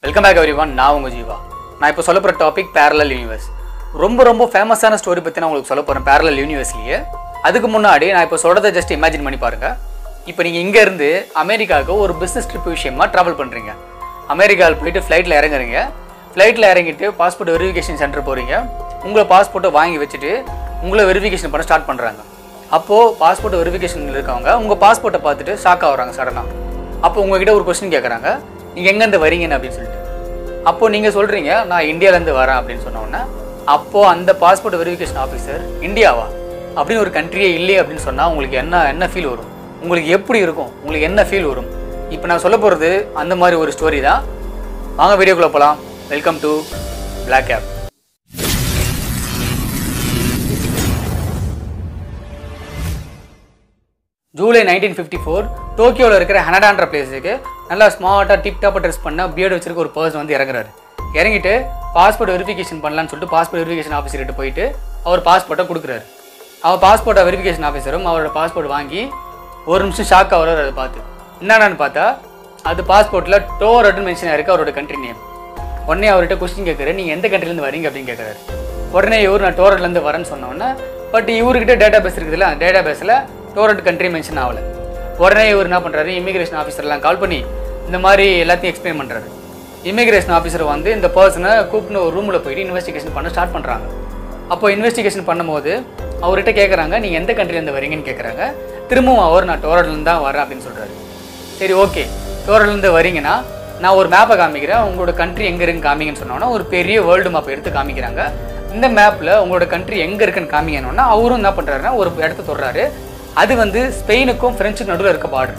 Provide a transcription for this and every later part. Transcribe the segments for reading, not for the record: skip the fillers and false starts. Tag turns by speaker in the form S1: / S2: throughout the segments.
S1: Welcome back everyone. நான் உங்கள் ஜீவா. நான் இப்போ சொல்ல போகிற டாபிக் பேரலல் யூனிவர்ஸ். ரொம்ப ஃபேமஸான ஸ்டோரி பற்றி நான் உங்களுக்கு சொல்ல போகிறேன் பேரலல் யூனிவர்ஸ்லேயே. அதுக்கு முன்னாடி நான் இப்போ சொல்கிறத ஜஸ்ட் இமேஜின் பண்ணி பாருங்கள். இப்போ நீங்கள் இங்கேருந்து அமெரிக்காவுக்கு ஒரு பிஸ்னஸ் ட்ரிப் விஷயமா ட்ராவல் பண்ணுறீங்க. அமெரிக்காவில் போயிட்டு ஃப்ளைட்டில் இறங்குறீங்க. ஃப்ளைட்டில் இறங்கிட்டு பாஸ்போர்ட் வெரிஃபிகேஷன் சென்டர் போகிறீங்க. உங்களை பாஸ்போர்ட்டை வாங்கி வச்சுட்டு உங்களை வெரிஃபிகேஷன் பண்ண ஸ்டார்ட் பண்ணுறாங்க. அப்போது பாஸ்போர்ட் வெரிஃபிகேஷனில் இருக்கவங்க உங்கள் பாஸ்போர்ட்டை பார்த்துட்டு ஷாக் ஆகுறாங்க சடனாக. அப்போ உங்ககிட்ட ஒரு கொஸ்டின் கேட்குறாங்க, நீங்கள் எங்கேருந்து வரீங்கன்னு அப்படின்னு சொல்லிட்டு. அப்போது நீங்கள் சொல்கிறீங்க நான் இந்தியாவிலேருந்து வரேன் அப்படின்னு சொன்னோன்னே, அப்போது அந்த பாஸ்போர்ட் வெரிஃபிகேஷன் ஆஃபீஸர் இந்தியாவா அப்படின்னு ஒரு கண்ட்ரியே இல்லையே அப்படின்னு சொன்னால் உங்களுக்கு என்ன ஃபீல் வரும்? உங்களுக்கு எப்படி இருக்கும்? உங்களுக்கு என்ன ஃபீல் வரும்? இப்போ நான் சொல்ல போகிறது அந்த மாதிரி ஒரு ஸ்டோரி தான். வாங்க வீடியோக்குள்ளே போகலாம். Welcome to Black Cap. July 1954 டோக்கியோவில் இருக்கிற ஹனடான்ற பிளேஸுக்கு நல்லா ஸ்மார்ட்டாக டிப்டாப்பாக ட்ரெஸ் பண்ண பியர்டு வச்சிருக்க ஒரு பர்சன் வந்து இறங்குறாரு. இறங்கிட்டு பாஸ்போர்ட் வெரிஃபிகேஷன் பண்ணலான்னு சொல்லிட்டு பாஸ்போர்ட் வெரிஃபிகேஷன் ஆஃபீஸர்கிட்ட போயிட்டு அவர் பாஸ்போர்ட்டை கொடுக்குறாரு. அவர் பாஸ்போர்ட்டை வெரிஃபிகேஷன் ஆஃபீஸரும் அவரோட பாஸ்போர்ட் வாங்கி ஒரு நிமிஷம் ஷாக் ஆகிறார். அதை பார்த்து என்னடான்னு பார்த்தா அது பாஸ்போர்ட்டில் டோரட்னு மென்ஷன் ஆயிருக்கு அவரோட கண்ட்ரி நேம். உடனே அவர்கிட்ட கொஸ்டின் கேட்குறாரு, நீங்கள் எந்த கண்ட்ரிலேருந்து வரீங்க அப்படின்னு கேட்குறாரு. உடனே இவர் நான் டோரட்லேருந்து வரேன்னு சொன்னோன்னே, பட் இவர்கிட்ட டேட்டா பேஸ் இருக்குதுல்ல, அந்த டேட்டா பேஸில் டோரட் கண்ட்ரி மென்ஷன் ஆகலை. உடனே இவர் என்ன பண்ணுறாரு, இமிகிரேஷன் ஆஃபீஸர்லாம் கால் பண்ணி இந்த மாதிரி எல்லாத்தையும் எக்ஸ்பிளைன் பண்ணுறாரு. இமிகிரேஷன் ஆஃபீஸர் வந்து இந்த பர்சனை கூப்பிட்டு ஒரு ரூமில் போயிட்டு இன்வெஸ்டிகேஷன் பண்ண ஸ்டார்ட் பண்ணுறாங்க. அப்போ இன்வெஸ்டிகேஷன் பண்ணும்போது அவர்கிட்ட கேட்குறாங்க, நீங்கள் எந்த கண்ட்ரிலேருந்து வரீங்கன்னு கேட்குறாங்க. திரும்பவும் அவர் நான் டோரட்லேருந்து தான் வரேன் அப்படின்னு சொல்கிறாரு. சரி, ஓகே, டோரட்லேருந்து வரீங்கன்னா நான் ஒரு மேப்பை காமிக்கிறேன், உங்களோட கண்ட்ரி எங்கே இருக்குன்னு காமிங்கன்னு சொன்னோன்னா ஒரு பெரிய வேர்ல்டு மேப்பை எடுத்து காமிக்கிறாங்க. இந்த மேப்பில் உங்களோட கண்ட்ரி எங்கே இருக்குன்னு காமிக்கணுன்னா அவரும் என்ன பண்ணுறாருன்னா ஒரு இடத்த தொடுறாரு. அது வந்து ஸ்பெயினுக்கும் ஃப்ரெஞ்சுக்கும் நடுவில் இருக்க பார்டர்.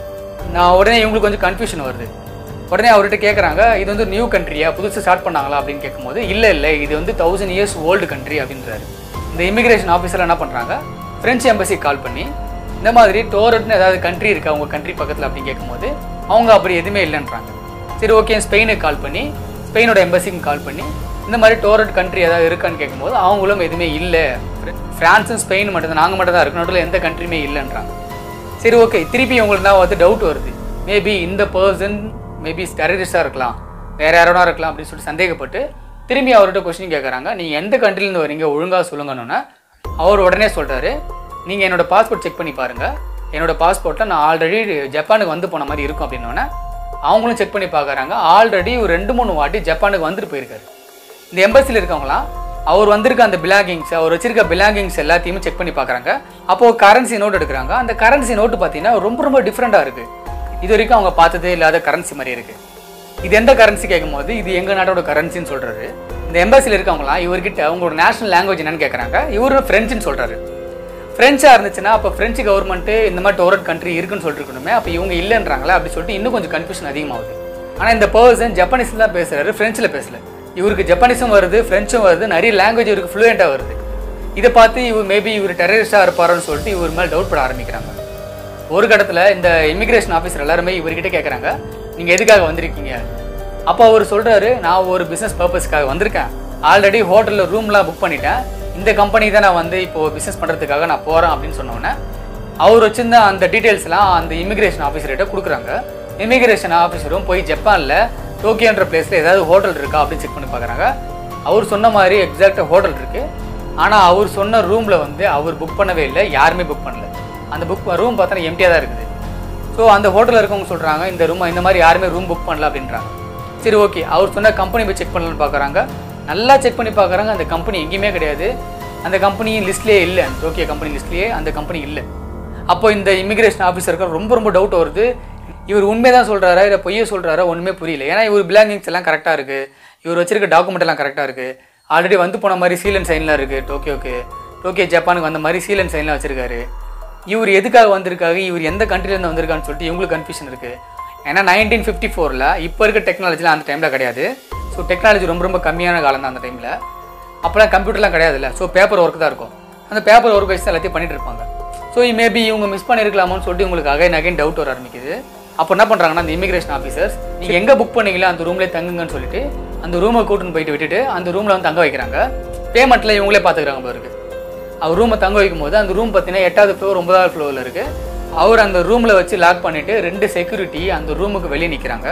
S1: நான் உடனே இவங்களுக்கு கொஞ்சம் கன்ஃபியூஷன் வருது. உடனே அவர்கிட்ட கேட்குறாங்க, இது வந்து நியூ கண்ட்ரியா, புதுசு ஸ்டார்ட் பண்ணாங்களா அப்படின்னு கேட்கும்போது, இல்லை இது வந்து 1000 years ஓல்டு கண்ட்ரி அப்படின்றாரு. இந்த இமிகிரேஷன் ஆஃபீஸில் என்ன பண்ணுறாங்க, ஃப்ரெஞ்ச் எம்பசிக்கு கால் பண்ணி இந்த மாதிரி டோரட்னு ஏதாவது கண்ட்ரி இருக்கா உங்கள் கண்ட்ரி பக்கத்தில் அப்படின்னு கேட்கும்போது அவங்க அப்படி எதுவுமே இல்லைன்றாங்க. சரி, ஓகே, ஸ்பெயினுக்கு கால் பண்ணி ஸ்பெயினோட எம்பசிக்கு கால் பண்ணி இந்த மாதிரி டோரட் கண்ட்ரி ஏதாவது இருக்கான்னு கேட்கும்போது அவங்களும் எதுவுமே இல்லை, ஃப்ரான்ஸும் ஸ்பெயின் மட்டும்தான், நாங்கள் மட்டும் தான் இருக்கு, நடுவில் எந்த கண்ட்ரியுமே இல்லைன்றாங்க. சரி, ஓகே, திருப்பி உங்களுக்கு தான் வந்து டவுட் வருது, மேபி இந்த பர்சன் மேபி டெரரிஸ்டாக இருக்கலாம், வேறு யாரோட இருக்கலாம் அப்படின்னு சொல்லிட்டு சந்தேகப்பட்டு திரும்பி அவர்கிட்ட கொஸ்டின் கேட்குறாங்க, நீங்கள் எந்த கண்ட்ரிலேருந்து வரீங்க ஒழுங்காக சொல்லுங்கன்னு. அவர் உடனே சொல்கிறாரு, நீங்கள் என்னோட பாஸ்போர்ட் செக் பண்ணி பாருங்கள், என்னோட பாஸ்போர்ட்டில் நான் ஆல்ரெடி ஜப்பானுக்கு வந்து போன மாதிரி இருக்கும் அப்படின்னோடனே அவங்களும் செக் பண்ணி பார்க்குறாங்க. ஆல்ரெடி ஒரு 2-3 வாட்டி ஜப்பானுக்கு வந்துட்டு போயிருக்காரு. இந்த எம்பசியில் இருக்கவங்களாம் அவர் வந்திருக்க அந்த பிலாங்கிங்ஸ், அவர் வச்சிருக்க பிலாங்கிங்ஸ் எல்லாத்தையுமே செக் பண்ணி பார்க்குறாங்க. அப்போது கரன்சி நோட் எடுக்கிறாங்க. அந்த கரன்சி நோட்டு பார்த்தீங்கன்னா ரொம்ப டிஃப்ரெண்ட்டாக இருக்குது. இது வரைக்கும் அவங்க பார்த்ததே இல்லாத கரன்சி மாதிரி இருக்குது. இது எந்த கரன்சி கேட்கும்போது இது எங்கள் நாட்டோட கரன்சின்னு சொல்கிறாரு. இந்த எம்பசியில் இருக்கவங்களாம் இவர்கிட்ட அவங்களோட நேஷனல் லாங்குவேஜ் என்னன்னு கேட்குறாங்க. இவர் ஃப்ரெஞ்சுன்னு சொல்கிறாரு. ஃப்ரெஞ்சாக இருந்துச்சுன்னா அப்போ ஃப்ரெஞ்சு கவர்மெண்ட்டு இந்த மாதிரி டோரட் கண்ட்ரி இருக்குன்னு சொல்லிட்டு இருக்கணுமே, அப்போ இவங்க இல்லைன்றாங்களா அப்படி சொல்லிட்டு இன்னும் கொஞ்சம் கன்ஃபியூஷன் அதிகமாகுது. ஆனால் இந்த பர்சன் ஜப்பானீஸில் தான் பேசுகிறாரு, ஃப்ரெஞ்சில் பேசல. இவருக்கு ஜப்பானீஸும் வருது, ஃப்ரெஞ்சும் வருது, நிறைய லாங்குவேஜ் இவருக்கு ஃப்ளூயண்ட்டாக வருது. இதை பார்த்து இவர் டெரரிஸ்டாக இருப்பாருன்னு சொல்லிட்டு இவர் மேலே டவுட் பட ஆரம்பிக்கிறாங்க. ஒரு கட்டத்தில் இந்த இமிகிரேஷன் ஆஃபீஸர் எல்லாருமே இவர்கிட்ட கேட்குறாங்க, நீங்கள் எதுக்காக வந்திருக்கீங்க? அப்போ அவர் சொல்கிறாரு, நான் ஒரு பிஸ்னஸ் பர்பஸ்க்காக வந்திருக்கேன், ஆல்ரெடி ஹோட்டலில் ரூம்லாம் புக் பண்ணிட்டேன், இந்த கம்பெனி தான் நான் வந்து இப்போது பிஸ்னஸ் பண்ணுறதுக்காக நான் போகிறேன் அப்படின்னு சொன்னோன்னே அவர் வச்சிருந்த அந்த டீட்டெயில்ஸ்லாம் அந்த இமிகிரேஷன் ஆஃபீஸர்கிட்ட கொடுக்குறாங்க. இமிகிரேஷன் ஆஃபீஸரும் போய் ஜப்பானில் டோக்கியோன்ற பிளேஸில் ஏதாவது ஹோட்டல் இருக்கா அப்படின்னு செக் பண்ணி பார்க்குறாங்க. அவர் சொன்ன மாதிரி எக்ஸாக்டாக ஹோட்டல் இருக்குது. ஆனால் அவர் சொன்ன ரூமில் வந்து அவர் புக் பண்ணவே இல்லை, யாருமே புக் பண்ணல. அந்த ரூம் பார்த்தா எம்டியாக தான் இருக்குது. ஸோ அந்த ஹோட்டலில் இருக்கவங்க சொல்கிறாங்க, இந்த மாதிரி யாருமே ரூம் புக் பண்ணல அப்படின்றாங்க. சரி, ஓகே, அவர் சொன்ன கம்பெனி போய் செக் பண்ணலான்னு பார்க்குறாங்க. நல்லா செக் பண்ணி பார்க்குறாங்க, அந்த கம்பெனி எங்கேயுமே கிடையாது. அந்த கம்பெனி லிஸ்ட்லேயே இல்லை, அந்த டோக்கியோ கம்பெனி லிஸ்ட்லேயே அந்த கம்பெனி இல்லை. அப்போ இந்த இமிகிரேஷன் ஆஃபீஸருக்கு ரொம்ப டவுட் வருது. இவர் உண்மையை தான் சொல்கிறாரா இல்லை பொய்யை சொல்கிறாரா ஒன்றுமே புரியல. ஏன்னா இவர் பிலாங்கிங்ஸ் எல்லாம் கரெக்டாக இருக்குது, இவர் வச்சிருக்க டாக்குமெண்ட் எல்லாம் கரெக்டாக இருக்குது, ஆல்ரெடி வந்து போன மாதிரி சீல் அண்ட் சைன்லாம் இருக்குது, டோக்கியோ ஜப்பானுக்கு வந்த மாதிரி சீல் அண்ட் சைன்லாம் வச்சிருக்காரு. இவர் எதுக்காக வந்திருக்காரு, இவர் எந்த கண்ட்ரிலேருந்து வந்திருக்கான்னு சொல்லிட்டு இவங்களுக்கு கன்ஃபியூஷன் இருக்குது. ஏன்னா 1954 இப்போ இருக்க டெக்னாலஜிலாம் அந்த டைமில் கிடையாது. ஸோ டெக்னாலஜி ரொம்ப கம்மியான காலம் தான் அந்த டைமில். அப்போலாம் கம்ப்யூட்டர்லாம் கிடையாதுல்ல. ஸோ பேப்பர் ஒர்க் தான் இருக்கும். அந்த பேப்பர் ஒர்க் வச்சு தான் எல்லாத்தையும் பண்ணிட்டு இருப்பாங்க. ஸோ மேபி இவங்க மிஸ் பண்ணியிருக்கலாமோன்னு சொல்லிட்டு உங்களுக்கு அகைன் டவுட் வர ஆரம்பிக்குது. அப்போ என்ன பண்ணுறாங்கன்னா அந்த இமிகிரேஷன் ஆஃபீஸர்ஸ், நீங்கள் எங்கே புக் பண்ணீங்களோ அந்த ரூம்லேயே தங்குங்கன்னு சொல்லிட்டு அந்த ரூமை கூட்டுன்னு போயிட்டு விட்டுட்டு அந்த ரூமில் வந்து தங்க வைக்கிறாங்க. பேமெண்ட்டில் இவங்களே பார்த்துக்கிறாங்க போல. அவர் ரூமை தங்க வைக்கும்போது அந்த ரூம் பார்த்தீங்கன்னா 8வது ஃப்ளோர் 9வது ஃப்ளோரில் இருக்குது. அவர் அந்த ரூமில் வச்சு லாக் பண்ணிவிட்டு 2 செக்யூரிட்டி அந்த ரூமுக்கு வெளியே நிற்கிறாங்க.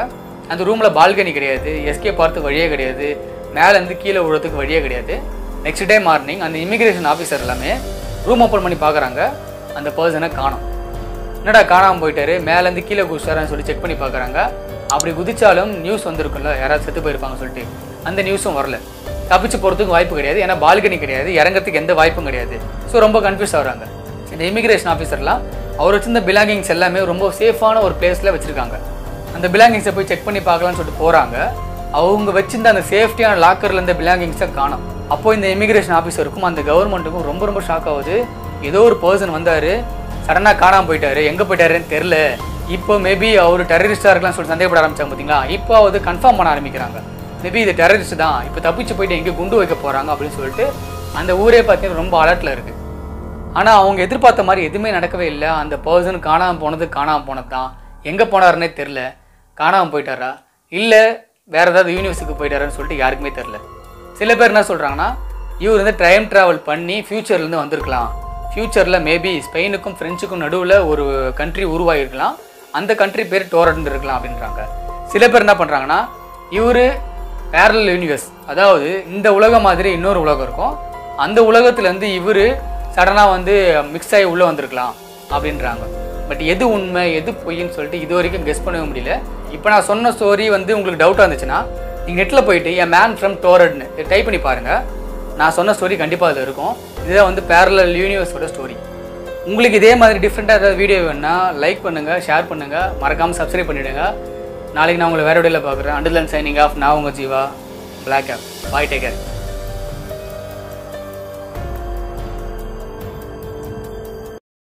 S1: அந்த ரூமில் பால்கனி கிடையாது, எஸ்கேப் போகிறதுக்கு வழியே கிடையாது, மேலேருந்து கீழே விழுறதுக்கு வழியே கிடையாது. நெக்ஸ்ட் டே மார்னிங் அந்த இமிக்ரேஷன் ஆஃபீஸர் எல்லாமே ரூம் ஓப்பன் பண்ணி பார்க்குறாங்க, அந்த பர்சனை காணோம். என்னடா காணாமல் போயிட்டாரு, மேலேருந்து கீழே குதிச்சாரான்னு சொல்லி செக் பண்ணி பார்க்குறாங்க. அப்படி குதிச்சாலும் நியூஸ் வந்திருக்குல்ல, யாராவது செத்து போயிருப்பாங்கன்னு சொல்லிட்டு, அந்த நியூஸும் வரல. தப்பிச்சு போகிறதுக்கு வாய்ப்பு கிடையாது, ஏன்னா பால்கனி கிடையாது, இறங்கிறதுக்கு எந்த வாய்ப்பும் கிடையாது. ஸோ ரொம்ப கன்ஃபியூஸ் ஆகுறாங்க. இந்த இமிக்ரேஷன் ஆஃபீஸர்லாம் அவர் வச்சிருந்த பிலாங்கிங்ஸ் எல்லாமே ரொம்ப சேஃபான ஒரு பிளேஸில் வச்சுருக்காங்க. அந்த பிலாங்கிங்ஸை போய் செக் பண்ணி பார்க்கலான்னு சொல்லிட்டு போகிறாங்க. அவங்க வச்சிருந்த அந்த சேஃப்டியான லாக்கரில் இருந்த பிலாங்கிங்ஸை காணோம். அப்போது இந்த இமிக்ரேஷன் ஆஃபீஸருக்கும் அந்த கவர்மெண்ட்டுக்கும் ரொம்ப ரொம்ப ஷாக் ஆகுது. ஏதோ ஒரு பர்சன் வந்தார், சடனாக காணாமல் போயிட்டாரு, எங்கே போயிட்டாருன்னு தெரில. இப்போ மேபி அவர் டெரரிஸ்டாக இருக்கலாம் சொல்லி சந்தேகப்பட ஆரம்பிச்சாங்க பார்த்தீங்களா. இப்போ அது கன்ஃபார்ம் பண்ண ஆரம்பிக்கிறாங்க, மேபி இது டெரரிஸ்ட் தான், இப்போ தப்பிச்சு போயிட்டு எங்கே குண்டு வைக்க போகிறாங்க அப்படின்னு சொல்லிட்டு அந்த ஊரே பார்த்தீங்கன்னா ரொம்ப அலர்ட்டில் இருக்குது. ஆனால் அவங்க எதிர்பார்த்த மாதிரி எதுவுமே நடக்கவே இல்லை. அந்த பர்சன் காணாமல் போனது தான். எங்கே போனாருன்னே தெரில. காணாமல் போயிட்டாரா இல்லை வேறு ஏதாவது யூனிவர்ஸுக்கு போயிட்டாரான்னு சொல்லிட்டு யாருக்குமே தெரில. சில பேர் என்ன சொல்கிறாங்கன்னா, இவர் வந்து டைம் ட்ராவல் பண்ணி ஃப்யூச்சர்லேருந்து வந்திருக்கலாம், ஃப்யூச்சரில் மேபி ஸ்பெயினுக்கும் ஃப்ரெஞ்சுக்கும் நடுவில் ஒரு கண்ட்ரி உருவாகிருக்கலாம், அந்த கண்ட்ரி பேர் டோரண்ட் இருக்கலாம் அப்படின்றாங்க. சில பேர் என்ன பண்ணுறாங்கன்னா, இவர் பேரலல் யூனிவர்ஸ், அதாவது இந்த உலகம் மாதிரி இன்னொரு உலகம் இருக்கும், அந்த உலகத்துலேருந்து இவர் சடனாக வந்து மிக்ஸ் ஆகி உள்ளே வந்திருக்கலாம் அப்படின்றாங்க. பட் எது உண்மை எது பொய்ன்னு சொல்லிட்டு இது வரைக்கும் கெஸ் பண்ணவே முடியல. இப்போ நான் சொன்ன ஸ்டோரி வந்து உங்களுக்கு டவுட்டாக இருந்துச்சுன்னா நீங்கள் நெட்டில் போயிட்டு என் மேன் ஃப்ரம் டோரட்னு டைப் பண்ணி பாருங்கள். நான் சொன்ன ஸ்டோரி கண்டிப்பாக அதில் இருக்கும். இதுதான் வந்து பேரலல் யூனிவர்ஸோட ஸ்டோரி. உங்களுக்கு இதே மாதிரி டிஃப்ரெண்ட்டாக ஏதாவது வீடியோ வேணுன்னா லைக் பண்ணுங்கள், ஷேர் பண்ணுங்கள், மறக்காமல் சப்ஸ்கிரைப் பண்ணிவிடுங்க. நாளைக்கு நான் உங்களை வேறு வீடியோவில் பார்க்குறேன். Until and signing off. நான் உங்கள் Jeeva, black up. Bye, take care.